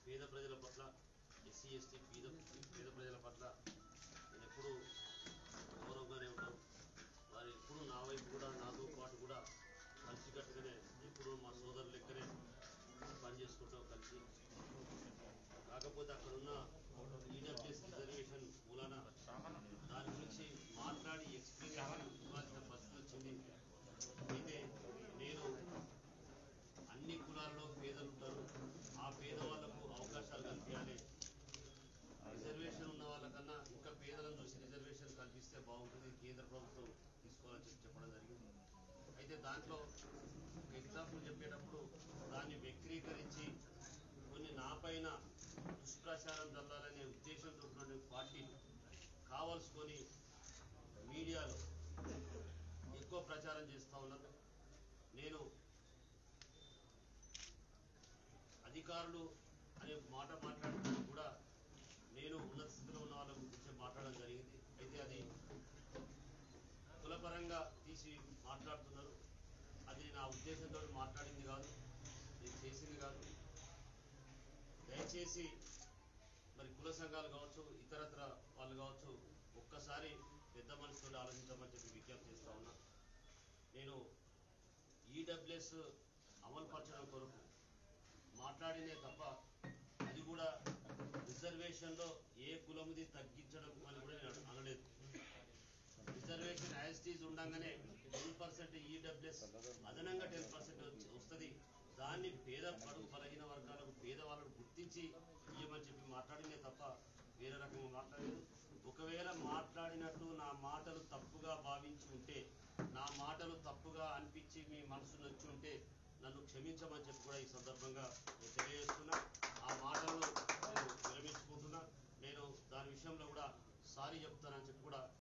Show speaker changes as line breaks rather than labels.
పేద ప్రజల పట్ల ఎస్సీ ఎస్టీ పేద ప్రజల పట్ల నేను ఎప్పుడూ గౌరవంగానే ఉంటాను. వారు ఎప్పుడు నా వైపు కూడా నాతో పాటు కూడా కలిసికట్టుగానే ఎప్పుడు మా సోదరులు లెక్కనే పనిచేసుకుంటాం కలిసి. కాకపోతే అక్కడ ఉన్న ఈడబ్ల్యూఎస్ రిజర్వేషన్ మూలాన దాని గురించి మాట్లాడి ఎక్స్ప్లెయిన్ ఇవ్వాల్సిన పరిస్థితి వచ్చింది. అయితే నేను అన్ని కులాల్లో పేదలు ఉంటారు, ఆ పేదవాళ్లకు అవకాశాలు కల్పించాలి. రిజర్వేషన్ ఉన్న వాళ్ళకన్నా ఇంకా పేదలను చూసి రిజర్వేషన్ కల్పిస్తే బాగుంటుంది, కేంద్ర ప్రభుత్వం తీసుకోవాలని చెప్పడం జరిగింది. అయితే దాంట్లో ఒక ఎగ్జాంపుల్ చెప్పేటప్పుడు దాన్ని వక్రీకరించి కొన్ని నాపైన దుష్ప్రచారం జరగాలనే ఉద్దేశంతో ఉన్నటువంటి పార్టీలు కావాల్సుకొని మీడియాలో ఎక్కువ ప్రచారం చేస్తూ ఉన్నారు. నేను అధికారులు అనే మాట మాట్లాడడానికి కూడా నేను ఉన్నత స్థితిలో ఉన్న వాళ్ళ గురించి మాట్లాడడం జరిగింది. అయితే అది కులపరంగా తీసి మాట్లాడుతున్నారు. అది నా ఉద్దేశంతో మాట్లాడింది కాదు, నేను చేసింది కాదు. దయచేసి మరి కుల సంఘాలు కావచ్చు, ఇతరత్ర వాళ్ళు కావచ్చు, ఒక్కసారి పెద్ద మనసుతో ఆలోచించమని చెప్పి విజ్ఞప్తి చేస్తా ఉన్నా. నేను ఈడబ్ల్యూఎస్ అమలుపరచడం కొరకు మాట్లాడినే తప్ప అది కూడా రిజర్వేషన్లో ఏ కులముది తగ్గించడం అని కూడా నేను అనలేదు. రిజర్వేషన్ యాజిటీస్ ఉండగానే 10% ఈడబ్ల్యూఎస్ అదనంగా 10% వస్తుంది. దాన్ని పేద పడుగు బలహీన వర్గాలకు పేదవాళ్ళను గుర్తించి ఇవ్వమని చెప్పి మాట్లాడినే తప్ప వేరే రకంగా మాట్లాడలేదు. ఒకవేళ మాట్లాడినట్టు నా మాటలు తప్పుగా భావించి ఉంటే, నా మాటలు తప్పుగా అనిపించి మీ మనసు నచ్చి ఉంటే నన్ను క్షమించమని చెప్పి కూడా ఈ సందర్భంగా నేను తెలియజేస్తున్నా. ఆ మాటలను నేను విరమించుకుంటున్నా. నేను దాని విషయంలో కూడా సారీ చెప్తానని చెప్పి కూడా